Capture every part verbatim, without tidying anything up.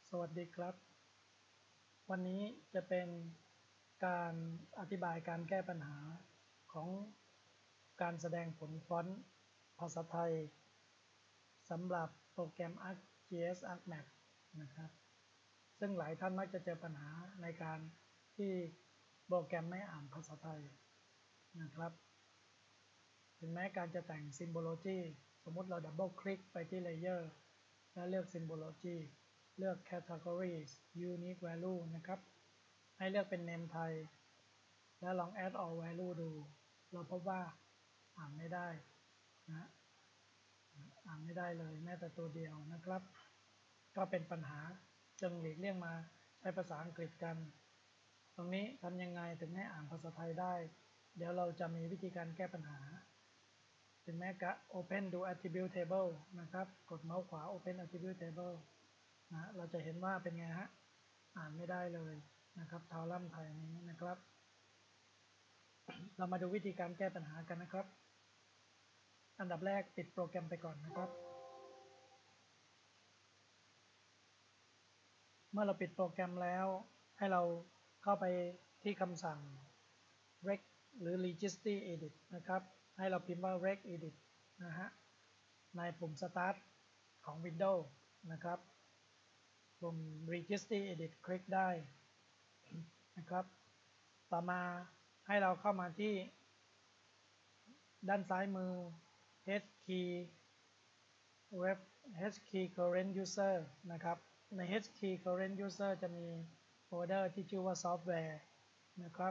สวัสดีครับวันนี้จะเป็นการอธิบายการแก้ปัญหาของการแสดงผลฟอนต์ภาษาไทยสำหรับโปรแกรม ArcGIS ArcMap นะครับซึ่งหลายท่านมักจะเจอปัญหาในการที่โปรแกรมไม่อ่านภาษาไทยนะครับถึงแม้การจะแต่ง Symbology สมมติเราดับเบิลคลิกไปที่ Layer และเลือก Symbology เลือก Categories Unique Value นะครับให้เลือกเป็น Name ไทยแล้วลอง Add All Value ดูเราพบว่าอ่านไม่ได้นะอ่านไม่ได้เลยแม้แต่ตัวเดียวนะครับก็เป็นปัญหาจึงหลีกเลี่ยงมาใช้ภาษาอังกฤษกันตรงนี้ทำยังไงถึงให้อ่านภาษาไทยได้เดี๋ยวเราจะมีวิธีการแก้ปัญหาถึงแม้กะ Open Do Attribute Table นะครับกดเมาส์ขวา Open Attribute Table นะเราจะเห็นว่าเป็นไงฮะอ่านไม่ได้เลยนะครับทาวลัมไทยนี้นะครับเรามาดูวิธีการแก้ปัญหากันนะครับอันดับแรกปิดโปรแกรมไปก่อนนะครับเมื่อเราปิดโปรแกรมแล้วให้เราเข้าไปที่คำสั่ง rec หรือ registry edit นะครับให้เราพิมพ์ว่า rec edit นะฮะในปุ่ม start ของ Windows นะครับปุ่ม registry edit คลิกได้นะครับต่อมาให้เราเข้ามาที่ด้านซ้ายมือ H key web H key current user นะครับใน H key current user จะมีโฟลเดอร์ที่ชื่อว่า software นะครับ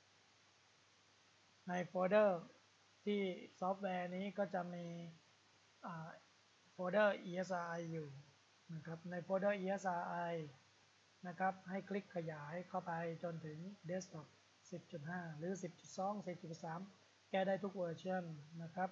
ในโฟลเดอร์ที่ซอฟต์แวร์นี้ก็จะมีโฟลเดอร์ อี เอส อาร์ ไอ อยู่นะครับในโฟลเดอร์ อี เอส อาร์ ไอ นะครับให้คลิกขยายเข้าไปจนถึง Desktop สิบจุดห้า หรือ สิบจุดสอง สิบจุดสาม แก้ได้ทุกเวอร์ชันนะครับ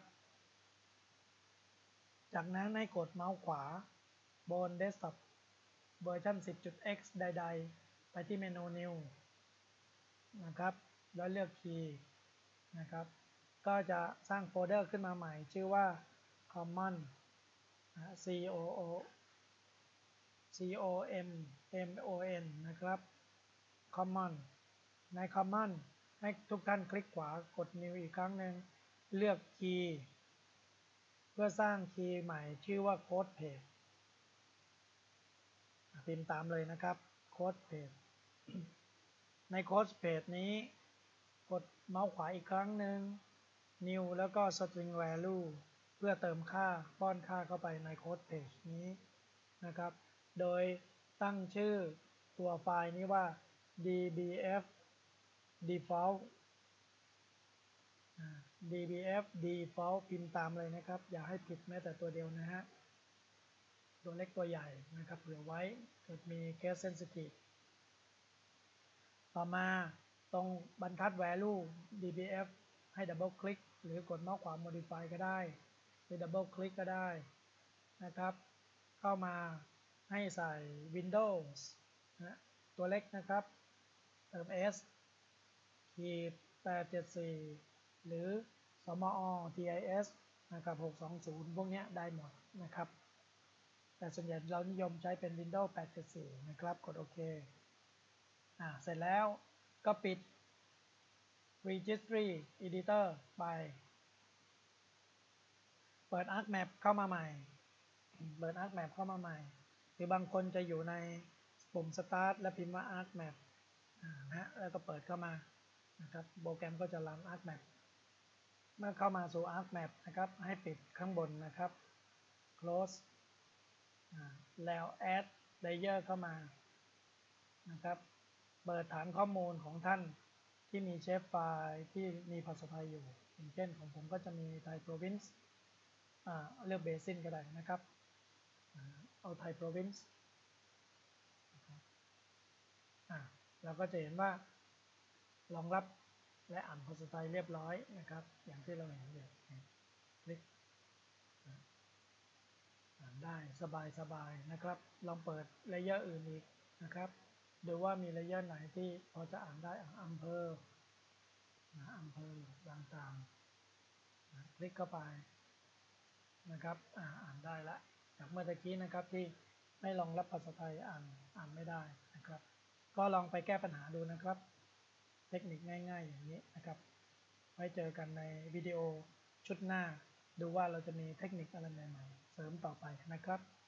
จากนั้นให้กดเมาส์ขวาบน Desktop เวอร์ชัน สิบ x ใดๆไปที่เมนู New นะครับแล้วเลือกคีย์นะครับก็จะสร้างโฟลเดอร์ขึ้นมาใหม่ชื่อว่า common c o o c o m m o n นะครับ common ใน common ให้ทุกท่านคลิกขวากด new อีกครั้งหนึ่งเลือกคีย์เพื่อสร้างคีย์ใหม่ชื่อว่า code page พิมพ์ตามเลยนะครับ code page ใน code page นี้กดเมาส์ขวาอีกครั้งหนึ่ง new แล้วก็ string value เพื่อเติมค่าป้อนค่าเข้าไปใน code page นี้นะครับโดยตั้งชื่อตัวไฟล์นี้ว่า dbf default dbf default พิมพ์ตามเลยนะครับอย่าให้ผิดแม้แต่ตัวเดียวนะฮะตัวเล็กตัวใหญ่นะครับเผื่อไว้เกิดมี case sensitive ต่อมาตรงบรรทัด value dbf ให้ดับเบิลคลิกหรือกดเมาส์ขวา modify ก็ได้หรือดับเบิลคลิกก็ได้นะครับเข้ามาให้ใส่ Windows นะตัวเล็กนะครับเติม S ขีดแปดเจ็ดสี่หรือสมอ ที ไอ เอส นะครับหกสองศูนย์พวกนี้ได้หมดนะครับแต่ส่วนใหญ่เรานิยมใช้เป็น Windows แปดเจ็ดสี่นะครับกดโอเคอ่าเสร็จแล้วก็ปิด Registry Editor ไปเปิด ArcMap เข้ามาใหม่เปิด ArcMap เข้ามาใหม่หรือบางคนจะอยู่ในปุ่ม Start และพิมพ์ว่า ArcMap นะแล้วก็เปิดเข้ามานะครับโปรแกรมก็จะรัน ArcMap เมื่อเข้ามาสู่ ArcMap นะครับให้ปิดข้างบนนะครับ close แล้ว add layer เข้ามานะครับเปิดฐานข้อมูลของท่านที่มีเชฟไฟล์ที่มีภาษาไทยอยู่อย่างเช่นของผมก็จะมีไทย province เลือกเบสินก็ได้นะครับเอาไทย province เราก็จะเห็นว่ารองรับและอ่านภาษาไทยเรียบร้อยนะครับอย่างที่เราเห็นอยู่คลิกอ่านได้สบายๆนะครับลองเปิดเลเยอร์อื่นอีกนะครับดูว่ามีเลเยอร์ไหนที่พอจะอ่านได้อำเภออำเภอต่างๆคลิกเข้าไปนะครับอ่านได้ละจากเมื่อตะกี้นะครับที่ไม่รองรับภาษาไทยอ่านอ่านไม่ได้นะครับก็ลองไปแก้ปัญหาดูนะครับเทคนิคง่ายๆอย่างนี้นะครับไว้เจอกันในวิดีโอชุดหน้าดูว่าเราจะมีเทคนิคอะไรใหม่ๆเสริมต่อไปนะครับ